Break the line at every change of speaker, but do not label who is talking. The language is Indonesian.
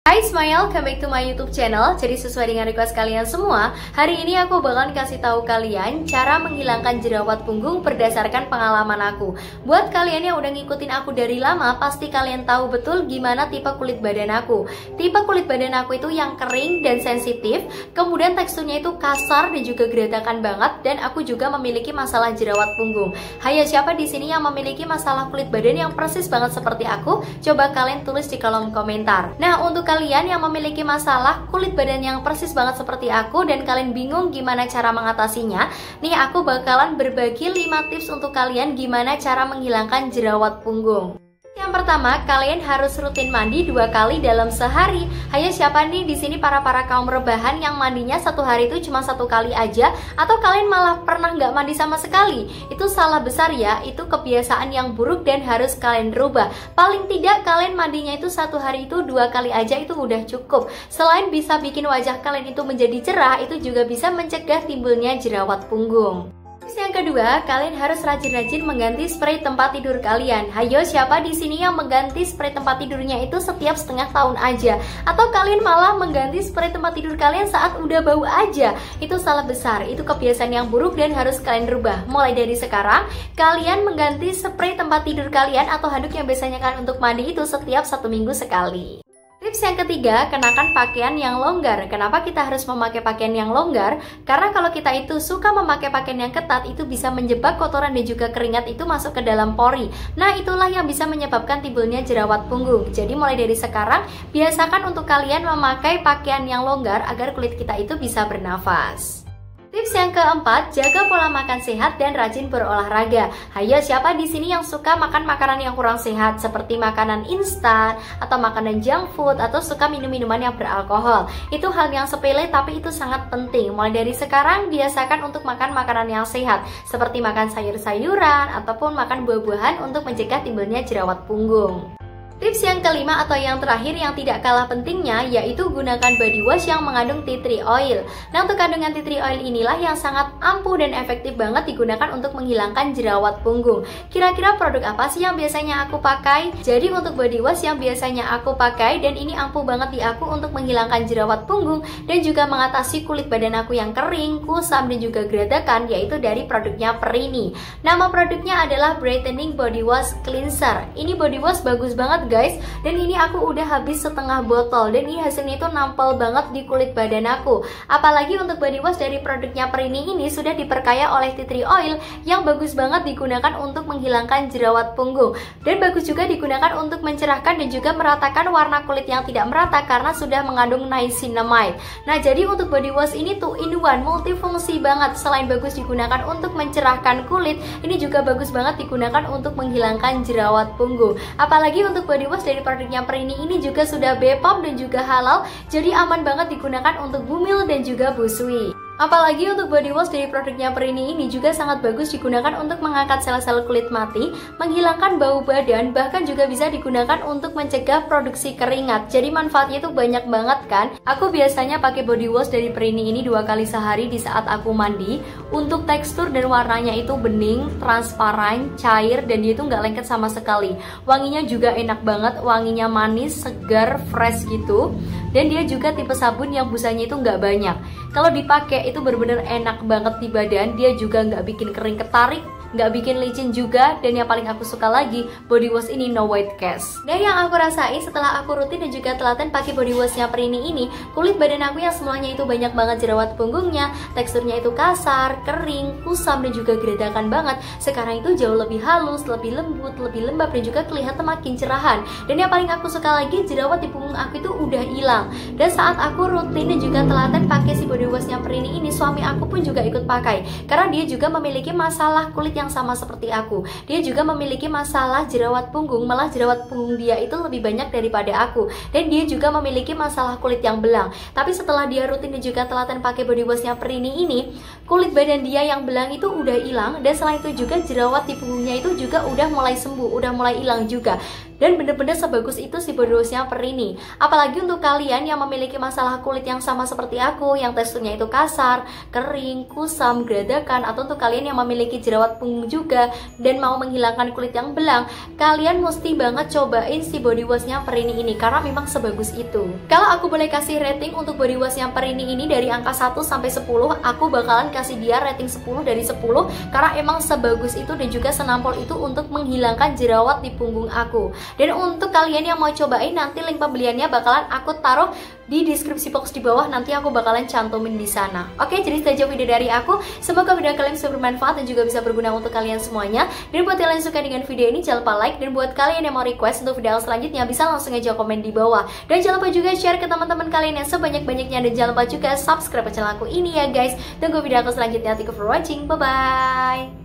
Hai semuanya, welcome back to my YouTube channel. Jadi sesuai dengan request kalian semua, hari ini aku bakalan kasih tahu kalian cara menghilangkan jerawat punggung berdasarkan pengalaman aku. Buat kalian yang udah ngikutin aku dari lama, pasti kalian tahu betul gimana tipe kulit badan aku. Tipe kulit badan aku itu yang kering dan sensitif, kemudian teksturnya itu kasar dan juga geratakan banget, dan aku juga memiliki masalah jerawat punggung. Hayo, siapa di sini yang memiliki masalah kulit badan yang persis banget seperti aku? Coba kalian tulis di kolom komentar. Nah, untuk kalian yang memiliki masalah kulit badan yang persis banget seperti aku dan kalian bingung gimana cara mengatasinya, nih aku bakalan berbagi 5 tips untuk kalian gimana cara menghilangkan jerawat punggung. Yang pertama, kalian harus rutin mandi 2 kali dalam sehari. Hayo, siapa nih di sini para kaum rebahan yang mandinya satu hari itu cuma 1 kali aja, atau kalian malah pernah nggak mandi sama sekali? Itu salah besar ya, itu kebiasaan yang buruk dan harus kalian rubah. Paling tidak kalian mandinya itu 1 hari itu 2 kali aja, itu udah cukup. Selain bisa bikin wajah kalian itu menjadi cerah, itu juga bisa mencegah timbulnya jerawat punggung. Yang kedua, kalian harus rajin-rajin mengganti spray tempat tidur kalian. Hayo, siapa di sini yang mengganti spray tempat tidurnya itu setiap setengah tahun aja? Atau kalian malah mengganti spray tempat tidur kalian saat udah bau aja? Itu salah besar, itu kebiasaan yang buruk dan harus kalian rubah. Mulai dari sekarang, kalian mengganti spray tempat tidur kalian atau handuk yang biasanya kalian untuk mandi itu setiap 1 minggu sekali. Tips yang ketiga, kenakan pakaian yang longgar. Kenapa kita harus memakai pakaian yang longgar? Karena kalau kita itu suka memakai pakaian yang ketat, itu bisa menjebak kotoran dan juga keringat itu masuk ke dalam pori. Nah, itulah yang bisa menyebabkan timbulnya jerawat punggung. Jadi mulai dari sekarang, biasakan untuk kalian memakai pakaian yang longgar agar kulit kita itu bisa bernafas. Tips yang keempat, jaga pola makan sehat dan rajin berolahraga. Hayo, siapa di sini yang suka makan makanan yang kurang sehat seperti makanan instan atau makanan junk food atau suka minum-minuman yang beralkohol? Itu hal yang sepele tapi itu sangat penting. Mulai dari sekarang biasakan untuk makan makanan yang sehat seperti makan sayur-sayuran ataupun makan buah-buahan untuk mencegah timbulnya jerawat punggung. Tips yang kelima atau yang terakhir yang tidak kalah pentingnya yaitu gunakan body wash yang mengandung tea tree oil. Nah, untuk kandungan tea tree oil inilah yang sangat ampuh dan efektif banget digunakan untuk menghilangkan jerawat punggung. Kira-kira produk apa sih yang biasanya aku pakai? Jadi untuk body wash yang biasanya aku pakai dan ini ampuh banget di aku untuk menghilangkan jerawat punggung dan juga mengatasi kulit badan aku yang kering, kusam dan juga geratakan, yaitu dari produknya Perini. Nama produknya adalah Brightening Body Wash Cleanser. Ini body wash bagus banget guys, dan ini aku udah habis setengah botol dan ini hasilnya itu nampol banget di kulit badan aku. Apalagi untuk body wash dari produknya Perini ini sudah diperkaya oleh tea tree oil yang bagus banget digunakan untuk menghilangkan jerawat punggung dan bagus juga digunakan untuk mencerahkan dan juga meratakan warna kulit yang tidak merata karena sudah mengandung niacinamide. Nah, jadi untuk body wash ini tuh in one, multifungsi banget. Selain bagus digunakan untuk mencerahkan kulit, ini juga bagus banget digunakan untuk menghilangkan jerawat punggung. Apalagi untuk body wash dari produknya Perini ini juga sudah BPOM dan juga halal, jadi aman banget digunakan untuk bumil dan juga busui. Apalagi untuk body wash dari produknya Perini ini juga sangat bagus digunakan untuk mengangkat sel-sel kulit mati, menghilangkan bau badan, bahkan juga bisa digunakan untuk mencegah produksi keringat. Jadi manfaatnya itu banyak banget kan. Aku biasanya pakai body wash dari Perini ini 2 kali sehari di saat aku mandi. Untuk tekstur dan warnanya itu bening, transparan, cair, dan dia itu nggak lengket sama sekali. Wanginya juga enak banget, wanginya manis, segar, fresh gitu. Dan dia juga tipe sabun yang busanya itu nggak banyak. Kalau dipakai itu bener-bener enak banget di badan. Dia juga nggak bikin kering ketarik, nggak bikin licin juga, dan yang paling aku suka lagi, body wash ini no white cast. Dan yang aku rasain setelah aku rutin dan juga telaten pakai body washnya Perini ini, kulit badan aku yang semuanya itu banyak banget jerawat punggungnya, teksturnya itu kasar, kering, kusam dan juga geratakan banget. Sekarang itu jauh lebih halus, lebih lembut, lebih lembab dan juga kelihatan makin cerahan. Dan yang paling aku suka lagi, jerawat di punggung aku itu udah hilang. Dan saat aku rutin dan juga telaten pakai si body washnya Perini ini, suami aku pun juga ikut pakai karena dia juga memiliki masalah kulit yang sama seperti aku. Dia juga memiliki masalah jerawat punggung, malah jerawat punggung dia itu lebih banyak daripada aku. Dan dia juga memiliki masalah kulit yang belang. Tapi setelah dia rutin dan juga telaten pakai body washnya Perini ini, kulit badan dia yang belang itu udah hilang, dan selain itu juga jerawat di punggungnya itu juga udah mulai sembuh, udah mulai hilang juga. Dan bener-bener sebagus itu si body washnya Perini. Apalagi untuk kalian yang memiliki masalah kulit yang sama seperti aku, yang teksturnya itu kasar, kering, kusam, geradakan, atau untuk kalian yang memiliki jerawat punggung juga dan mau menghilangkan kulit yang belang, kalian mesti banget cobain si body washnya Perini ini karena memang sebagus itu. Kalau aku boleh kasih rating untuk body washnya Perini ini dari angka 1 sampai 10, aku bakalan kasih dia rating 10 dari 10 karena emang sebagus itu dan juga senampol itu untuk menghilangkan jerawat di punggung aku. Dan untuk kalian yang mau cobain, nanti link pembeliannya bakalan aku taruh di deskripsi box di bawah, nanti aku bakalan cantumin di sana. Oke, jadi itu aja video dari aku. Semoga video kalian bisa bermanfaat dan juga bisa berguna untuk kalian semuanya. Dan buat kalian yang suka dengan video ini, jangan lupa like. Dan buat kalian yang mau request untuk video selanjutnya, bisa langsung aja komen di bawah. Dan jangan lupa juga share ke teman-teman kalian yang sebanyak-banyaknya. Dan jangan lupa juga subscribe ke channel aku ini ya guys. Tunggu video aku selanjutnya. Thank you for watching. Bye-bye.